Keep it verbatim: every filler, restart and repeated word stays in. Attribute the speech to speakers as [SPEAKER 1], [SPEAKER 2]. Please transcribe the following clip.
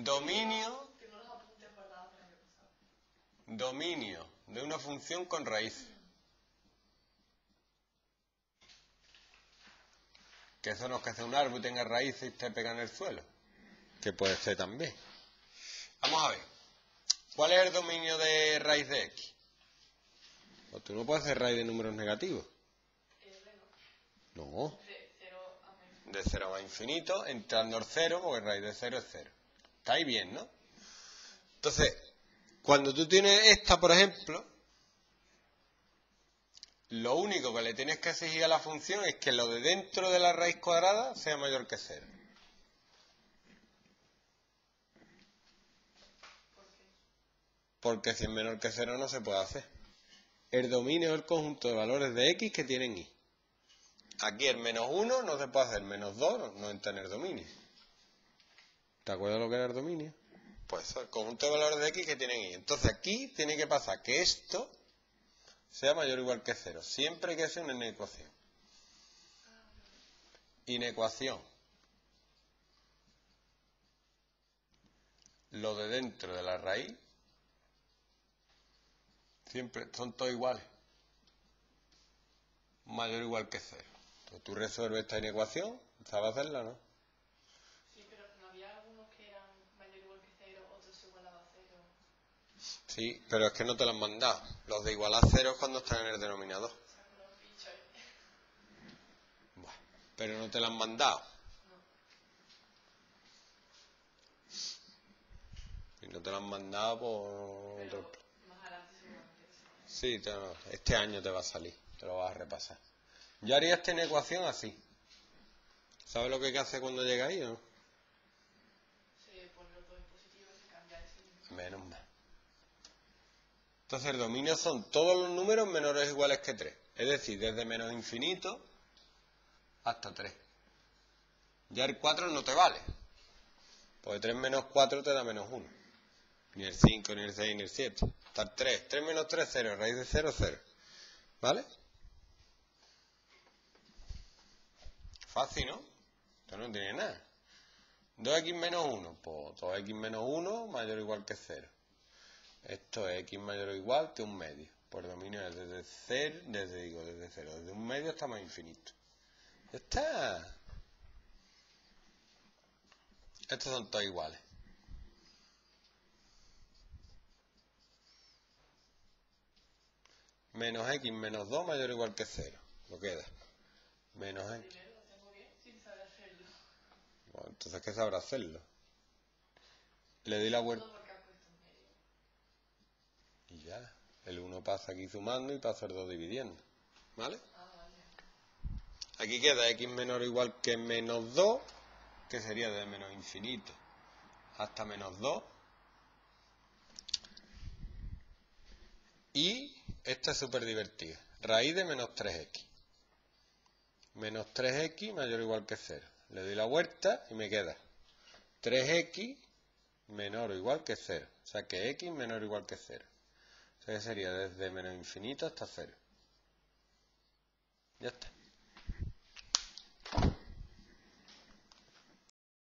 [SPEAKER 1] dominio, dominio de una función con raíz. Que eso no es que sea un árbol y tenga raíces y esté pegado en el suelo. Que puede ser también. Vamos a ver. ¿Cuál es el dominio de raíz de x? Pues tú no puedes hacer raíz de números negativos. No. De cero a infinito, entrando al cero, porque raíz de cero es cero. Está ahí bien, ¿no? Entonces, cuando tú tienes esta, por ejemplo, lo único que le tienes que exigir a la función es que lo de dentro de la raíz cuadrada sea mayor que cero. Porque si es menor que cero no se puede hacer. El dominio es el conjunto de valores de x que tienen y. Aquí el menos uno no se puede hacer, menos dos no entra en el dominio. ¿Te acuerdas lo que era el dominio? Pues eso, el conjunto de valores de x que tienen y. Entonces aquí tiene que pasar que esto sea mayor o igual que cero. Siempre que sea una inecuación. Inecuación. Lo de dentro de la raíz siempre son todos iguales. Mayor o igual que cero. Entonces tú resuelves esta inecuación, ¿sabes hacerla, no?
[SPEAKER 2] Sí, pero no había algunos que eran mayor o igual que cero, otros igualados a cero.
[SPEAKER 1] Sí, pero es que no te lo han mandado. Los de igual a cero es cuando están en el denominador.
[SPEAKER 2] O sea, con los bichos ahí.
[SPEAKER 1] Bueno, pero no te lo han mandado.
[SPEAKER 2] No.
[SPEAKER 1] Y no te lo han mandado por...
[SPEAKER 2] Pero más adelante seguramente sí.
[SPEAKER 1] Sí, te- no, este año te va a salir. Te lo vas a repasar. Yo haría esta inecuación así. ¿Sabes lo que hay que hacer cuando llega ahí o no?
[SPEAKER 2] Se pone los dos en positivo y se cambia el signo.
[SPEAKER 1] Menos mal. Entonces el dominio son todos los números menores o iguales que tres. Es decir, desde menos infinito hasta tres. Ya el cuatro no te vale. Porque tres menos cuatro te da menos uno. Ni el cinco, ni el seis, ni el siete. Está el tres. tres menos tres, cero. Raíz de cero, cero. ¿Vale? Fácil, ¿no? Esto no tiene nada. dos x menos uno. Pues dos x menos uno mayor o igual que cero. Esto es x mayor o igual que un medio. Por dominio es desde cero, desde, digo, desde cero. Desde un medio hasta más infinito. Ya está. Estos son todos iguales. Menos x menos dos mayor o igual que cero. Lo queda. Menos x.
[SPEAKER 2] Primero lo tengo bien sin saber hacerlo.
[SPEAKER 1] Bueno, entonces, ¿qué sabrá hacerlo? Le di la vuelta.
[SPEAKER 2] Todo porque has puesto un medio.
[SPEAKER 1] Y ya. El uno pasa aquí sumando y pasa el dos dividiendo. ¿Vale?
[SPEAKER 2] Ah, vale.
[SPEAKER 1] Aquí queda x menor o igual que menos dos, que sería de menos infinito hasta menos dos. Y esta es súper divertida. Raíz de menos tres x. Menos tres x mayor o igual que cero. Le doy la vuelta y me queda tres x menor o igual que cero. O sea que x menor o igual que cero. O sea que sería desde menos infinito hasta cero. Ya está.